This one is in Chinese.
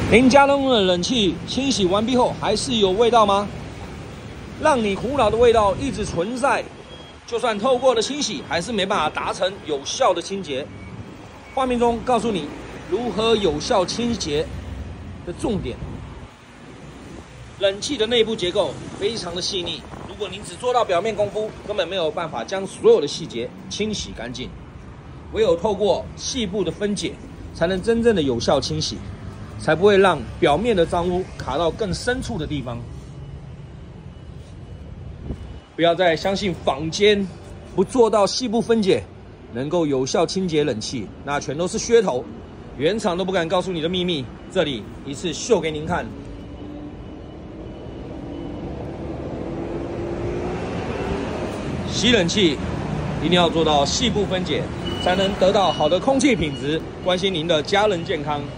您家中的冷气清洗完毕后还是有味道吗？让你苦恼的味道一直存在，就算透过了清洗，还是没办法达成有效的清洁。画面中告诉你如何有效清洁的重点。冷气的内部结构非常的细腻，如果您只做到表面功夫，根本没有办法将所有的细节清洗干净。唯有透过细部的分解，才能真正的有效清洗，才不会让表面的脏污卡到更深处的地方。不要再相信坊间不做到细部分解能够有效清洁冷气，那全都是噱头，原厂都不敢告诉你的秘密，这里一次秀给您看。洗冷气一定要做到细部分解，才能得到好的空气品质，关心您的家人健康。